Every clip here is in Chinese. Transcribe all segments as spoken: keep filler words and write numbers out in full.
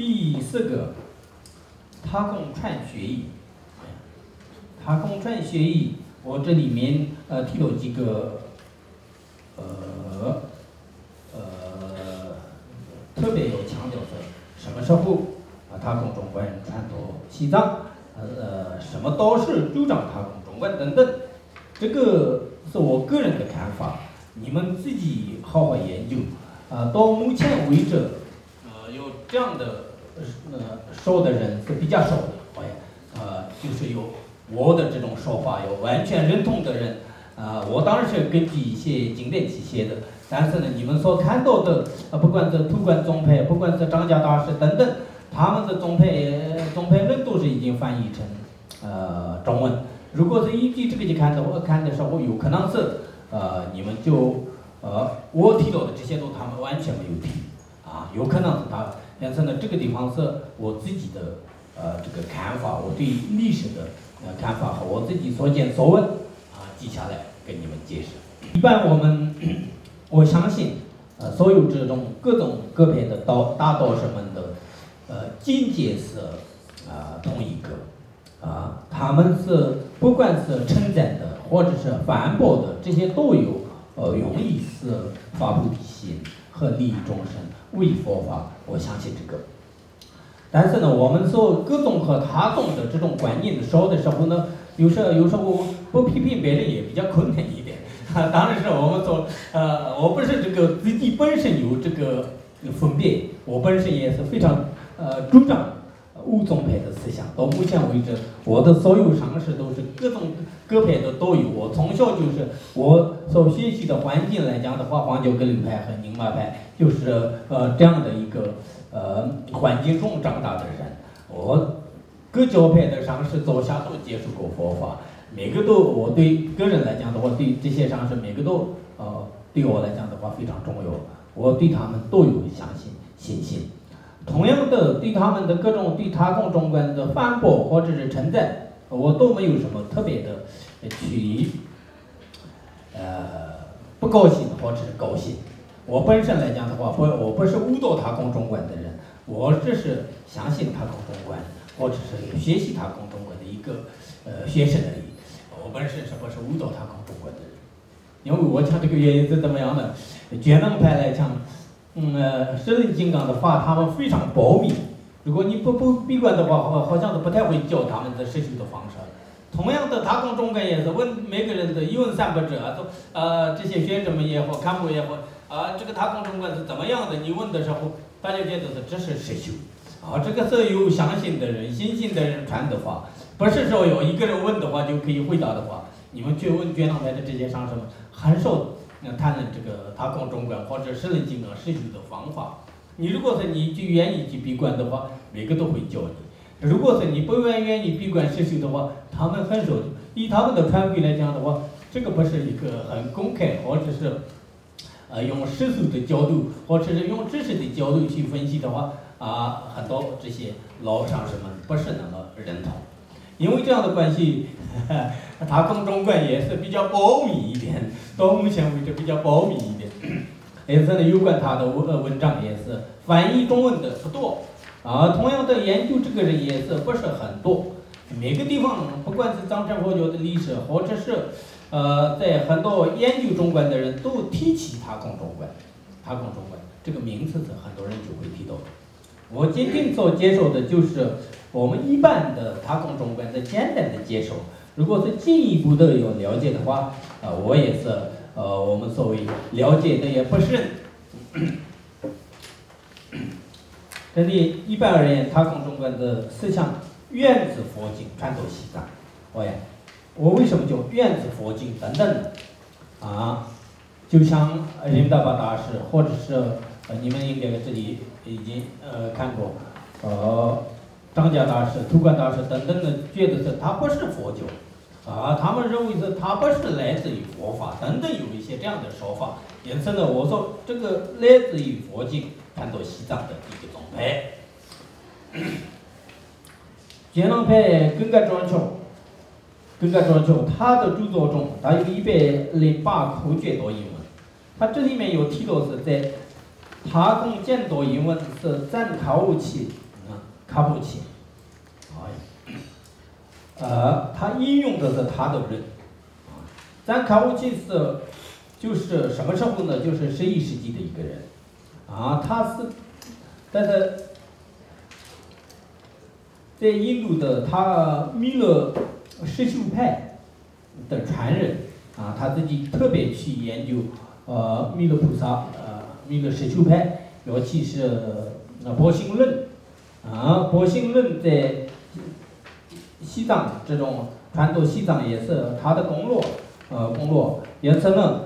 第四个，他共创学艺。他共创学艺，我这里面呃提了几个呃呃特别有强调的，什么时候啊他共中观传到西藏，呃什么都是主张他共中观等等，这个是我个人的看法，你们自己好好研究。啊，到目前为止，呃，有这样的呃说的人是比较少的，好像，呃，就是有我的这种说法，有完全认同的人，啊、呃，我当然是根据一些经典去写的，但是呢，你们所看到的，啊，不管是土观宗派，不管是张家大师等等，他们的宗派宗派论都是已经翻译成呃中文，如果是依据这个去看的话，看的时候，有可能是呃你们就。呃，我提到的这些都他们完全没有提，啊，有可能是他，但是呢，这个地方是我自己的呃这个看法，我对历史的呃看法和我自己所见所闻啊记下来跟你们解释。一般我们我相信，呃，所有这种各种各派的道大道士们的呃境界是啊、呃、同一个，啊，他们是不管是称赞的或者是反驳的，这些都有。呃，用意是发菩提心和利益众生，为佛法，我相信这个。但是呢，我们说各种和他种的这种观念的说的时候呢，有时候有时候不批评别人也比较困难一点。啊、当然是我们说，呃，我不是这个自己本身有这个分别，我本身也是非常呃主张无宗派的思想。到目前为止，我的所有常识都是各种各派的都有。我从小就是我所学习的环境来讲的话，黄教格林派和宁玛派就是呃这样的一个呃环境中长大的人。我各教派的常识走下都接触过佛法，每个都我对个人来讲的话，对这些常识每个都呃对我来讲的话非常重要，我对他们都有相信信心。同样的，对他们的各种对他共中观的反驳或者是称赞，我都没有什么特别的去呃不高兴或者是高兴。我本身来讲的话，不，我不是误导他共中观的人，我只是相信他共中观，或者是学习他共中观的一个呃学生而已。我本身是不是误导他共中观的人？因为我讲这个原因是怎么样的？觉能派来讲。嗯，呃，神灵金刚的话，他们非常保密。如果你不不闭关的话，好好像是不太会教他们的实修的方式。同样的，他共中观也是问每个人的一问三不知啊，都呃这些学者们也好，干部也好，啊，这个他共中观是怎么样的？你问的时候，大家觉得是这是实修，啊，这个是有相信的人、信心的人传的话，不是说有一个人问的话就可以回答的话。你们去问觉能派的这些上师们，很少。谈论这个他共中观或者神灵金刚实修的方法，你如果是你就愿意去闭关的话，每个都会教你；如果是你不愿愿意闭关实修的话，他们很少。以他们的传规来讲的话，这个不是一个很公开，或者是呃用世俗的角度，或者是用知识的角度去分析的话，啊，很多这些老上师们不是那么认同。因为这样的关系，呵呵他共中观也是比较保密一点，到目前为止比较保密一点。也是呢，有关他的文文章也是翻译中文的不多，啊，同样的研究这个人也是不是很多。每个地方不管是藏传佛教的历史，或者是呃在很多研究中观的人都提起他共中观，他共中观这个名词是很多人就会提到的。我今天所接受的就是我们一般的他共中观的简单的接受，如果是进一步的有了解的话，呃，我也是呃我们所谓了解的也不深。这里一般而言，他共中观的思想源自佛经，传到西藏。我呀，我为什么叫源自佛经等等呢？啊，就像仁达巴大师，或者是呃你们应该这里已经呃看过，呃。张家大师、土观大师等等的，觉得是他不是佛教，啊，他们认为是他不是来自于佛法，等等有一些这样的说法。因此呢，我说这个来自于佛经，传到西藏的一个宗派。觉能派根嘎庄丘，根嘎庄丘，他的著作中，他有一百零八口诀多英文，他这里面有提到是在他共见多英文是赞考起。 卡布奇，啊，呃，他引用的是他的论，啊，赞卡布奇是就是什么时候呢？就是十一世纪的一个人，啊，他是，但是在印度的他弥勒实修派的传人，啊，他自己特别去研究呃弥勒菩萨，呃弥勒实修派，尤其是呃波心论，啊，波心论在西藏这种传统西藏也是他的功劳，呃功劳，因此呢，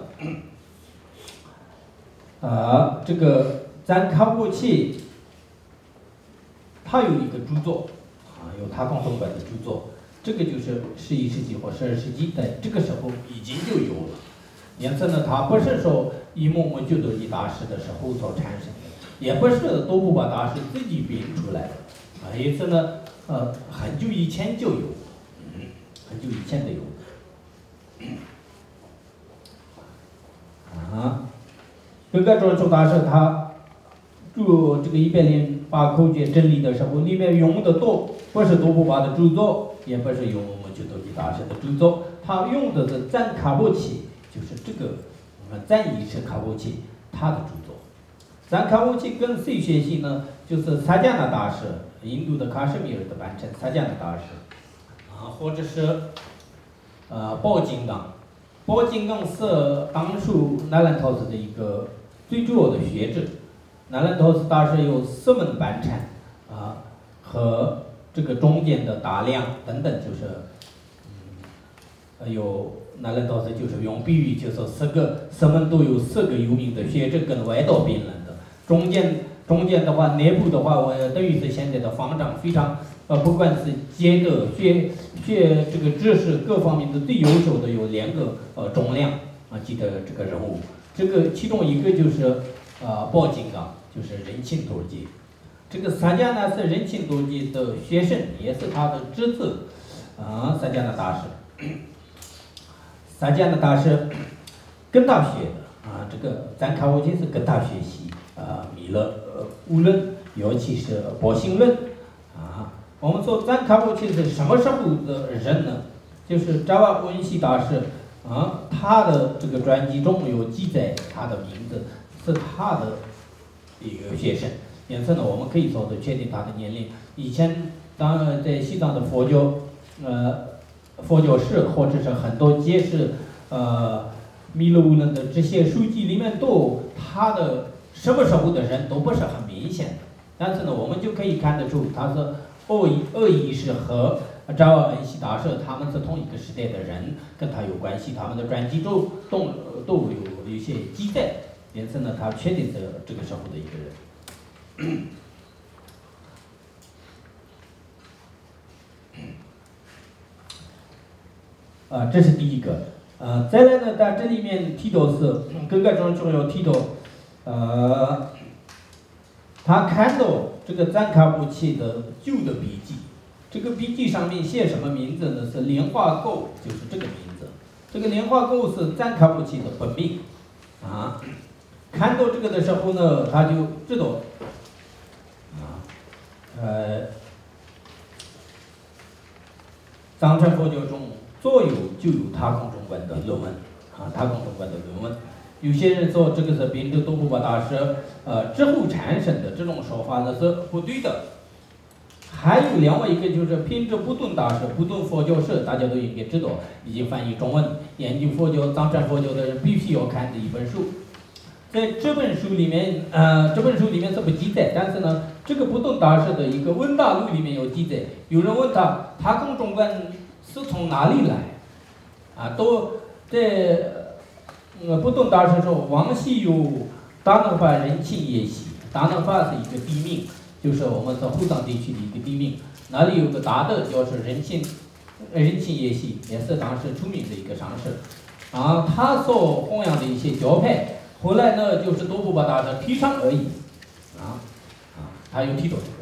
呃这个赞卡布奇，他有一个著作，啊有他共同本的著作，这个就是十一世纪或十二世纪在这个时候已经就有了，因此呢，他不是说伊木木觉多吉大师的时候所产生的，也不是多布巴大师自己编出来的，啊，因此呢，呃，很久以前就有，嗯，很久以前就有，啊，这个庄周大师他注这个一百零八口诀真理的时候，里面用的都不是多布巴的著作，也不是用我们觉多吉大师的著作，他用的是赞卡布奇，就是这个我们赞伊是卡布奇他的著作。赞卡布奇跟谁学习呢？就是萨迦那大师，印度的喀什米尔的班禅萨迦那大师，啊，或者是呃宝金刚，宝金刚是当初那兰陶斯的一个最主要的学者。那兰陶斯大师有四门班禅，啊，和这个中间的大量等等，就是，嗯，有那兰陶斯就是用比喻，就是四个四门都有四个有名的学者跟外道辩论的，中间中间的话，内部的话，我等于是现在的方丈，非常呃，不管是接的学学这个知识各方面的最优秀的有两个呃重量啊级的这个人物，这个其中一个就是呃宝金刚，就是仁钦多吉，这个萨迦那是仁钦多吉的学生，也是他的侄子啊，萨迦那大师，萨迦那大师跟他学的啊，这个赞卡沃金是跟他学习。啊，弥勒呃无论，尤其是波心论，啊，我们说赞卡布奇是什么时候的人呢？就是扎瓦温西大师啊，他的这个传记中有记载他的名字，是他的一个学生，因此呢，我们可以说的确定他的年龄。以前当然在西藏的佛教，呃，佛教史或者是很多解释呃弥勒无论的这些书籍里面都他的。什么时候的人都不是很明显的，但是呢，我们就可以看得出他是恶意恶意是和扎瓦恩西大师他们是同一个时代的人，跟他有关系，他们的传记中都都有一些记载，因此呢，他确定是这个时候的一个人。啊，这是第一个。呃，再来呢，在这里面提到是更加重重要提到。呃，他看到这个赞卡布奇的旧的笔记，这个笔记上面写什么名字呢？是莲花沟，就是这个名字。这个莲花沟是赞卡布奇的本名，啊，看到这个的时候呢，他就知道，啊，呃，藏传佛教中左右就有他空中观的论文，啊，他空中观的论文。有些人说这个是宾州多布巴大师呃之后产生的，这种说法呢是不对的。还有另外一个就是宾州不顿大师，不顿佛教史，大家都应该知道，已经翻译中文，研究佛教藏传佛教的人必须要看的一本书。在这本书里面，呃，这本书里面是不记载，但是呢，这个不顿大师的一个问答录里面有记载。有人问他，他跟中观是从哪里来？啊，都在。呃，不懂大师说，王西有大能法仁钦耶西，大能法是一个地名，就是我们在湖藏地区的一个地名，那里有个大的叫是仁钦，仁钦耶西，也是当时出名的一个上师，啊，他所弘扬的一些教派，后来呢就是多布巴大师提倡而已，啊，啊，他有提到这个，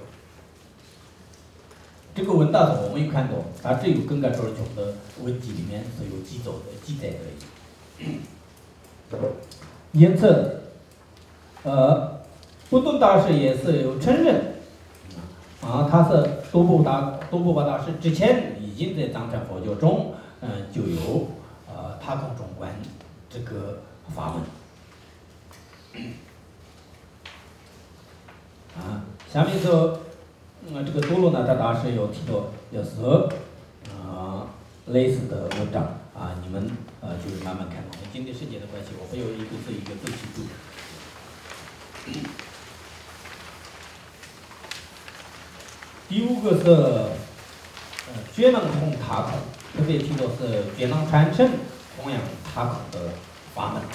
这个文大中我们有看到，他只有更加专穷的文集里面是有记载的记载而已。因此，呃，不顿大师也是有承认， 啊，他是多布达多布巴大师之前已经在藏传佛教中，嗯、呃，就有呃他空中观这个法门。啊，下面说，嗯，这个多罗那达大师有提到，有时候啊类似的文章啊，你们呃就是慢慢看。我们今天时间的关系，我会有一个字一个字记住。第五个是呃觉能通他空，特别提到是觉能传承弘扬他空的法门。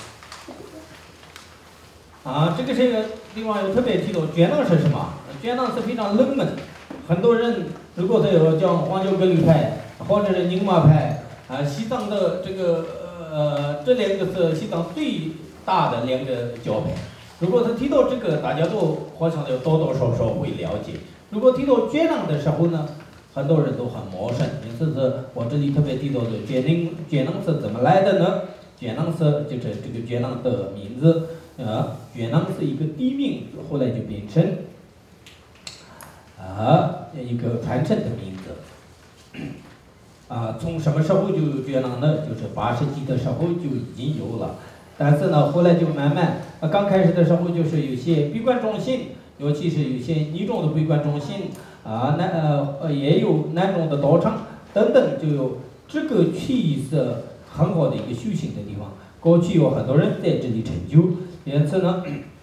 啊，这个这个地方有特别提到觉能是什么？觉能是非常冷门，很多人如果是有叫黄教格律派或者是宁玛派啊，西藏的这个呃这两个是西藏最大的两个教派。如果是提到这个，大家都好像就多多少少会了解。如果提到觉能的时候呢，很多人都很陌生。因此是我这里特别提到的觉能，觉能是怎么来的呢？觉能是就是这个觉能的名字，呃，觉能是一个地名，后来就变成啊一个传承的名字。啊，从什么时候就有觉能呢？就是八世纪的时候就已经有了。但是呢，后来就慢慢，呃，刚开始的时候就是有些闭关中心，尤其是有些女众的闭关中心，啊，男呃也有男众的道场等等，就有这个区域是很好的一个修行的地方。过去有很多人在这里成就，因此呢，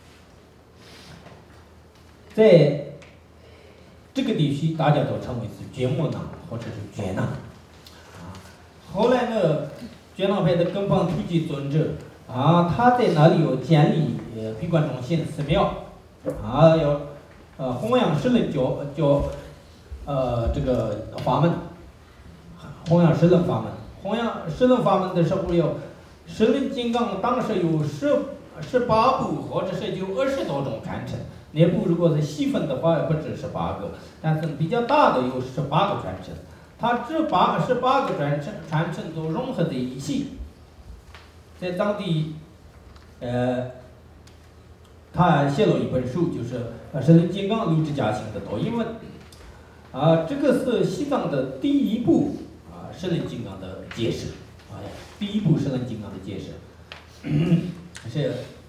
在这个地区大家都称为是觉摩囊或者是觉囊。啊，后来呢，觉囊派的根本突击尊者。啊，他在那里有建立呃闭关中心寺庙，啊，要呃弘扬十轮教教呃这个法门，弘扬十轮法门，弘扬十轮法门的时候要十轮金刚，当时有十十八部或者是有二十多种传承，那部如果是细分的话不止十八个，但是比较大的有十八个传承，它这八十八个传承传承都融合在一起。在当地，呃，他写了一本书，就是《十轮金刚六支家行》的导引文。啊，这个是西藏的第一部啊《十轮金刚》的解释，啊，第一部《十轮金刚》的解释，是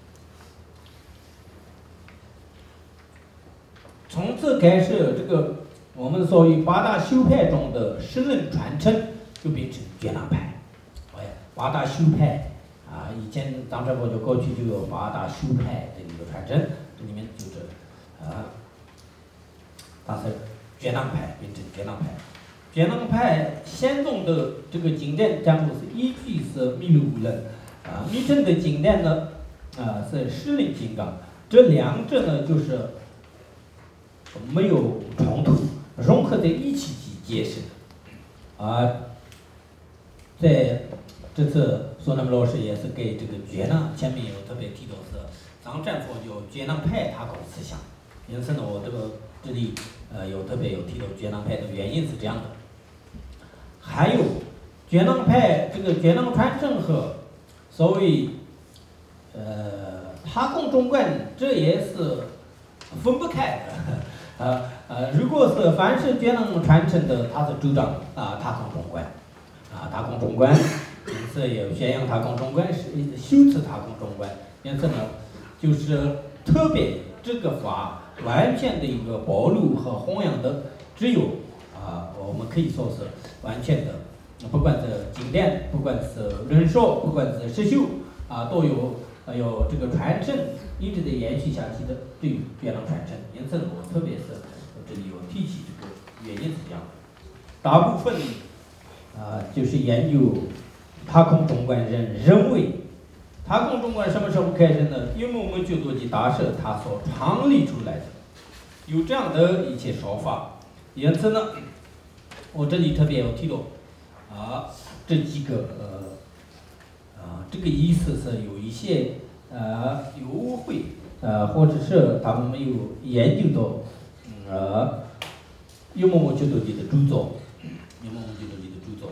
从此开始，这个我们所谓八大修派中的十轮传承就变成觉囊派，哎，八大修派。啊，以前藏传佛教过去就有八大修派的一个传承，这里面就是啊，它是觉囊派变成觉囊派。觉囊派先宗的这个经典占卜是依据是密卢论，啊，密宗的经典呢，啊是十轮金刚，这两者呢就是没有冲突，融合在一起去解释的，啊，在这次索那么老师也是给这个觉囊前面有特别提到是藏传佛教觉囊派他空思想，因此呢，我这个这里呃有特别有提到觉囊派的原因是这样的。还有觉囊派这个觉囊传承和所谓呃他空中观，这也是分不开的。呃呃，如果是凡是觉囊传承的，他是主张啊他空中观，啊他空中观。因此也宣扬他空中观，是修持他空中观。因此呢，就是特别这个法完全的一个暴露和弘扬的，只有啊，我们可以说是完全的，不管是经典，不管是论说，不管是实修啊，都有呃有这个传承，一直在延续下去的，对于觉囊传承。因此呢，我特别是我这里有提起这个原因是这样的，大部分啊就是研究。他空中观人认为，他空中观什么时候开始呢？因为我们觉多吉大师他所创立出来的，有这样的一些说法。因此呢，我这里特别有提到，啊，这几个呃，啊，这个意思是有一些呃有误会，呃，或者是他们没有研究到，呃，有某某觉多吉的著作，有某某觉多吉的著作。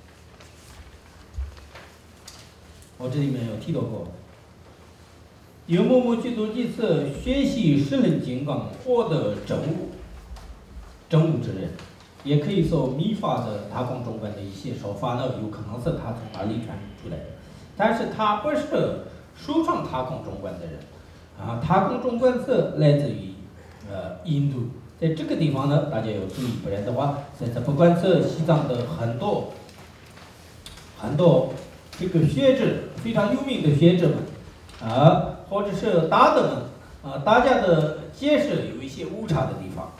我这里面有提到过， 游牧牧具足记是学习十轮金刚获得真悟，真悟之人，也可以说密法的他空中观的一些说法呢，有可能是他从哪里传出来的，但是他不是书上他空中观的人，啊，他空中观是来自于呃印度，在这个地方呢，大家要注意，不然的话，在这不管是西藏的很多很多这个学者，非常有名的学者们。啊，或者是大的呢，啊，大家的解释有一些误差的地方。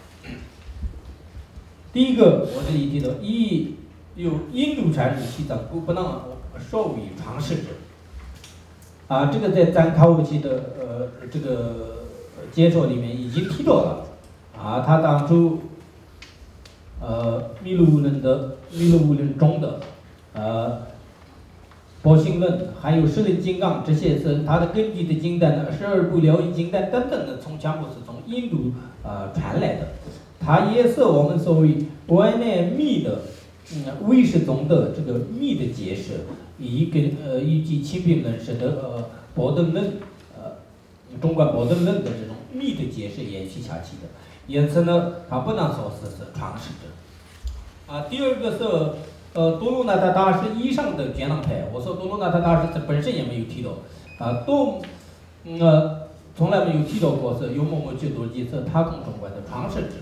第一个，我这里提到，一有印度传入西藏，故不能授予传世者。啊，这个在赞卡乌齐的呃这个解说里面已经提到了。啊，他当初呃密卢乌伦的密卢乌伦中的呃。波心论还有十轮金刚，这些是它的根据的经典呢，十二部疗愈经典等等的，从全部是从印度呃传来的。它也是我们所谓外面密的，嗯，唯识宗的这个密的解释，以跟呃以及清平论式的呃波顿论，呃中观波顿论的这种密的解释延续下去的。因此呢，它不能说是是创始者。啊，第二个是。呃，多罗那达大师以上的觉囊派，我说多罗那达大师这本身也没有提到，啊，都，嗯、呃，从来没有提到过是有某某觉多记是他空中观的创始者。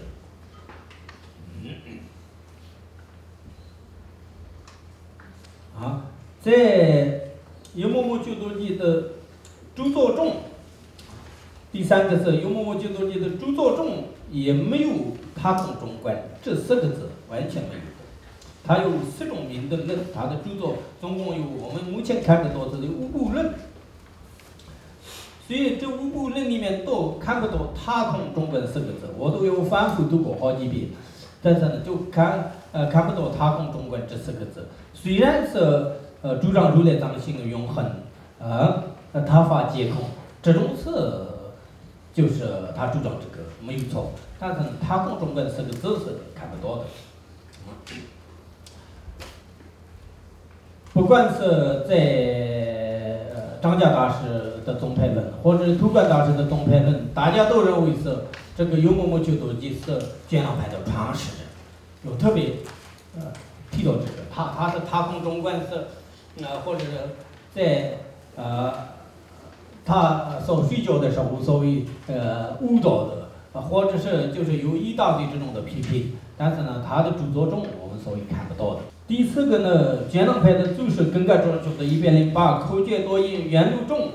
啊，在有某某觉多记的著作中，第三个是有某某觉多记的著作中也没有他空中观这四个字，完全没有。它有四种名的论，它的著作总共有我们目前看得到的五部论，所以这五部论里面都看不到他空中观四个字，我都有反复读过好几遍，但是呢就看呃看不到他空中观这四个字。虽然是呃主张如来藏性的永恒，啊呃他法皆空，这种是就是他主张这个没有错，但是他空中观四个字是看不到的。不管是在呃张家大师的宗派论，或者土观大师的宗派论，大家都认为是这个有某某觉多记是觉囊派的创始人，有特别呃提到这个，他他是他空中观是呃或者是在呃他所睡觉的时候所谓呃误导的，或者是就是有一大堆这种的批评，但是呢他的著作中我们所谓看不到的。第四个呢，觉囊派的注释更加专注的一百零八口诀多音原录中，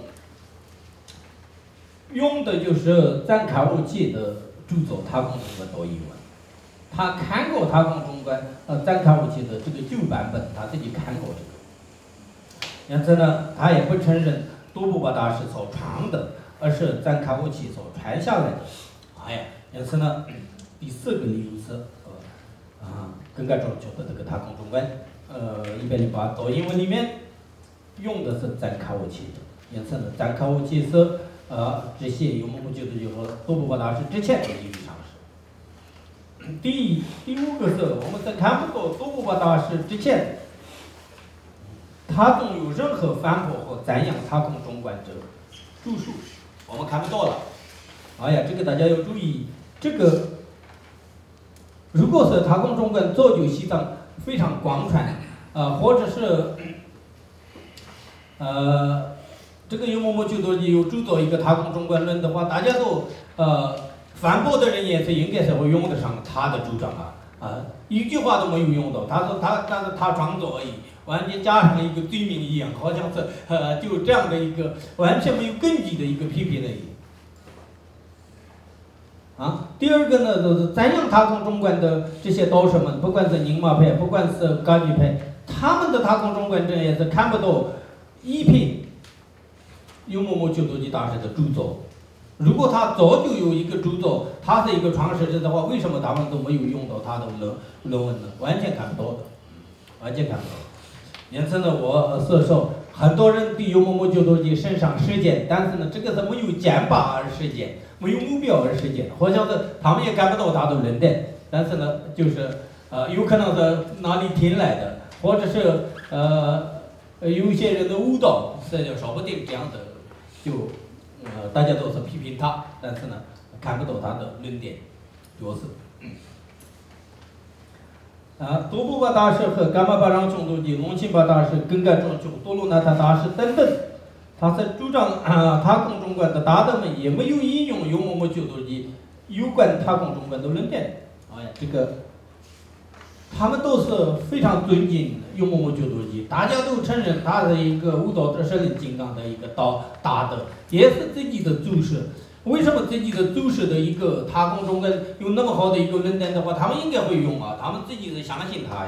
用的就是赞卡乌齐的著作《他空中观多音文》，他看过《他空中观》呃赞卡乌齐的这个旧版本，他自己看过这个，因此呢，他也不承认多布巴大师所传的，而是赞卡乌齐所传下来的。哎呀，因此呢，第四个理由是呃啊。更加重要的这个他空中观，呃，一百零八多音文里面用的是赞卡乌齐的，因此呢，赞卡乌齐是呃这些有某某觉得就说多布巴大师之前的一常识。第第五个是我们在看不到多布巴大师之前，他中有任何反驳和赞扬他空中观者著述，我们看不到了。哎呀，这个大家要注意，这个。如果是他空中观造就西藏非常广传，呃，或者是，呃，这个有某某觉多记有著作一个他空中观论的话，大家都呃反驳的人也是应该是会用得上他的主张啊，啊、呃，一句话都没有用到，他说他但是他创作而已，完全加上了一个罪名一样，好像是呃就这样的一个完全没有根据的一个批评而已。啊，第二个呢，就是赞扬他空中观的这些道士们，不管是宁玛派，不管是噶举派，他们的他空中观者也是看不到一品有某某觉多记大师的著作。如果他早就有一个著作，他是一个创始者的话，为什么他们都没有用到他的论论文呢？完全看不到的，完全看不到。因此呢，我是说，很多人对有某某觉多记身上实践，但是呢，这个是没有剑拔而实践。没有目标而实践，好像是他们也看不到他的论点，但是呢，就是呃，有可能是哪里听来的，或者是呃，有一些人的误导，这就说不定这样的就呃，大家都是批评他，但是呢，看不懂他的论点，主要是。啊，多布巴大师和噶玛巴让琼多吉、隆钦巴大师、根干中琼、多罗那塔大师等等，他是主张啊，他共中观的大德们也没有引用尤摩摩鸠多吉有关他共中观的论点。哎，这个他们都是非常尊敬尤摩摩鸠多吉，大家都承认他是一个悟道的神灵金刚的一个道大德，也是自己的祖师。为什么自己的祖师的一个他共中观有那么好的一个论点的话，他们应该会用啊，他们自己是相信他呀。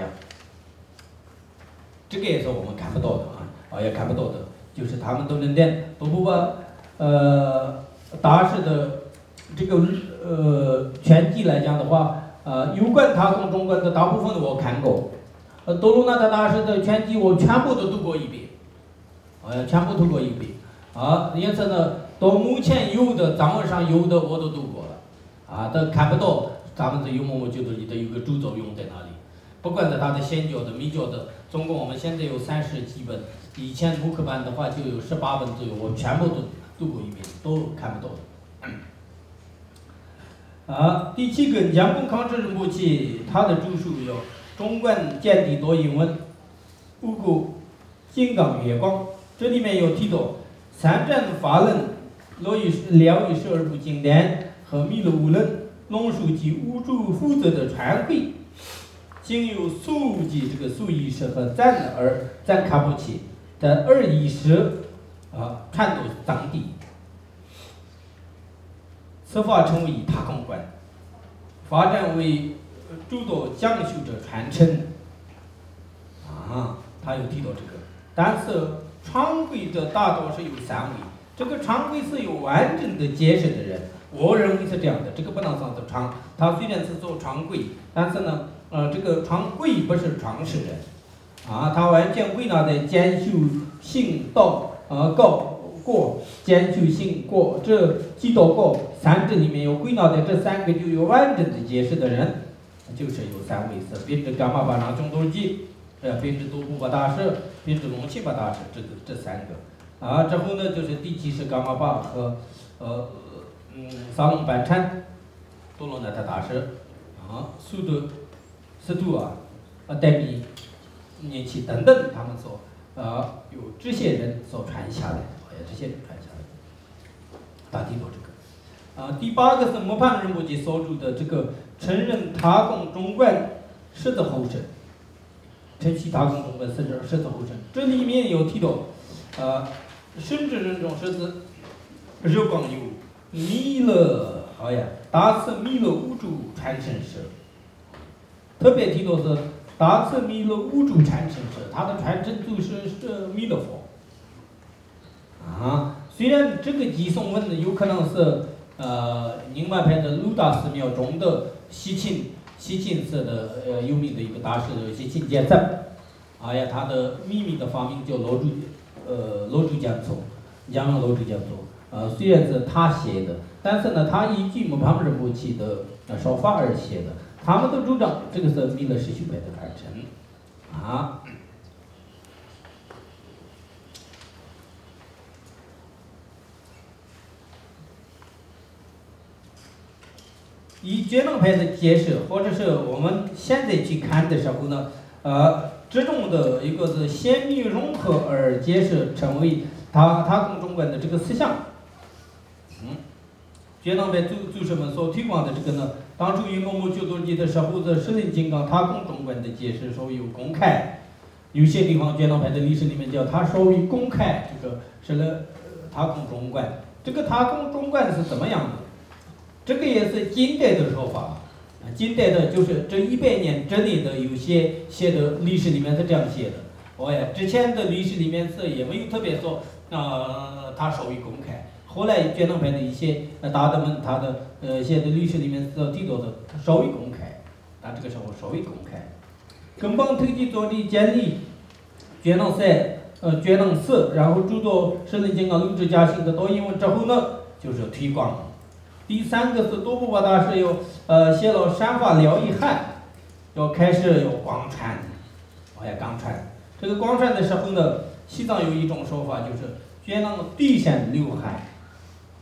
这个也是我们看不到的啊，啊也看不到的，就是他们的论点都不把呃大师的这个呃全集来讲的话，呃有关他共中观的大部分我看过，呃多罗那塔大师的全集我全部都读过一遍，呃全部读过一遍啊，因此呢。到目前有的藏文上有的我都读过了，啊，都看不到咱们这尤摩摩鸠多吉的有个主作用在哪里。不管是他的显教的、密教的，总共我们现在有三十几本，以前木刻版的话就有十八本左右，我全部都读过一遍，都看不到。啊，第七个杨公康智仁波切，他的著述有《中观简体多英文》《五谷金刚月光》，这里面有提到三战法论。罗于疗愈十二部经典和弥勒无论龙树及五主负责的传会，经由苏及这个苏医师和赞尔赞卡布奇的二医师啊传到当地，此法称为他空观，发展为诸多讲修者传承。啊，他有提到这个，但是传会的大多是有三位。这个常规是有完整的解释的人，我认为是这样的。这个不能算是常，他虽然是做常规，但是呢，呃，这个常规不是常识人，啊，他完全归纳在兼修行道呃告过兼修行过这几道告三者里面有归纳在这三个就有完整的解释的人，就是有三位是编制噶玛巴让琼多吉，呃，编制多布巴大师，编制隆钦巴大师，这个这三个。啊，之后呢，就是第七是噶玛巴和呃嗯萨隆班禅、多罗那塔大师，啊，苏德斯图啊、啊代比念奇等等，他们所呃有这些人所传下来，哎呀，这些人传下来，大体都这个。啊，第八个是莫盘仁波切所著的这个承认他共中观十字后身，承袭他共中观十字十字后身，这里面有提到，呃。甚至人中说是日光有弥勒，好呀，大慈弥勒无主传承师，特别提到是大慈弥勒无主传承师，他的传承祖师是弥勒佛。啊，虽然这个寄送文呢有可能是呃宁玛派的鲁达寺庙中的西秦西秦寺的呃有名的一个大师西秦简赞，哎呀，他的秘密的发明叫罗珠。呃，罗珠讲座，讲罗珠讲座，呃，虽然是他写的，但是呢，他依据木盘仁波切的呃说法而写的，他们都主张这个是弥勒实修派的传承，啊。以觉能派的解释，或者是我们现在去看的时候呢，呃。这种的一个是显密融合而解释成为他他共中观的这个思想。嗯，觉能派祖祖师们所推广的这个呢，当初于某某九多吉的时候的神灵金刚他共中观的解释稍微有公开，有些地方觉能派的历史里面叫他稍微公开这个是了他共中观，这个他共中观是怎么样的？这个也是近代的说法。近代的就是这一百年之内的有些写的历史里面是这样写的，哦呀，之前的历史里面是也没有特别说，呃，他稍微公开。后来觉能派的一些大德们，他的呃写的历史里面是提到的，他稍微公开，啊，这个时候稍微公开。根本推举做的建立觉能赛，呃，觉能寺，然后诸多神灵金刚六支加行的多英文之后呢，就是推广。第三个是多布巴大师有呃写了三法疗一汉，要开始有广传，哎呀广传。这个广传的时候呢，西藏有一种说法就是觉能地善流汗，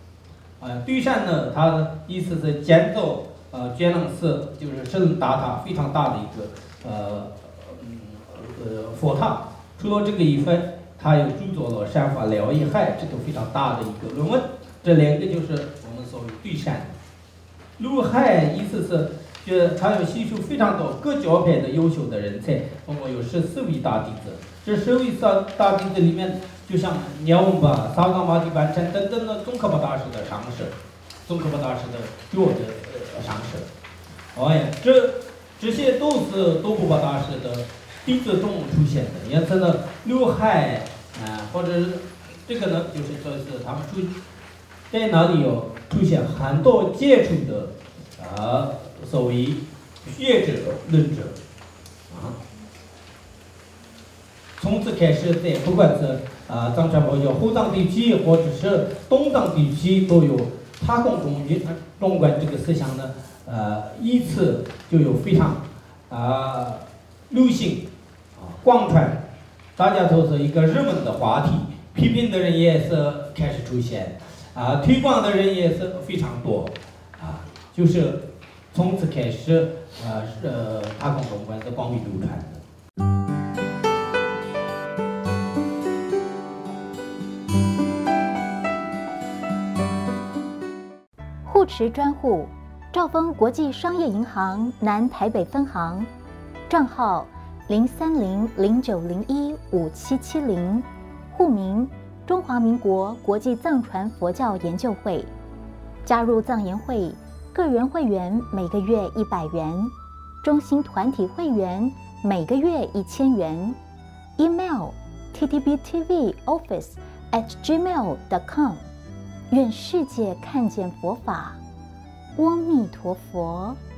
呃，对山呢，它的意思是建造呃觉能寺，就是神龙大塔，非常大的一个呃嗯呃佛塔。除了这个以外，他又著作了《山法疗一害》这个非常大的一个论文。这两个就是我们所谓对山。陆海意思是，就是他有吸收非常多各教派的优秀的人才，总共有十四位大弟子。这十位大大弟子里面，就像鸟翁巴、萨冈玛蒂班禅等等的宗喀巴大师的上师，宗喀巴大师的弱的呃上师。哎呀，这这些都是多布巴大师的弟子中出现的。因此呢，陆海啊、呃，或者这个呢，就是说是他们出在哪里有出现很多杰出的啊、呃、所谓学者论者啊。从此开始，在不管是啊藏传佛教后藏地区或者是东藏地区，都有他共中中观这个思想呢，呃，依次就有非常啊流行啊广传，大家都是一个热门的话题，批评的人也是开始出现，啊，推广的人也是非常多，啊，就是从此开始，呃呃，他共中观是广为流传的。 护持专户：兆丰国际商业银行南台北分行，账号零三零零九零一五七七零，户名中华民国国际藏传佛教研究会。加入藏研会，个人会员每个月一百元，中心团体会员每个月一千元。email t t b t v office at gmail dot com。愿世界看见佛法，阿弥陀佛。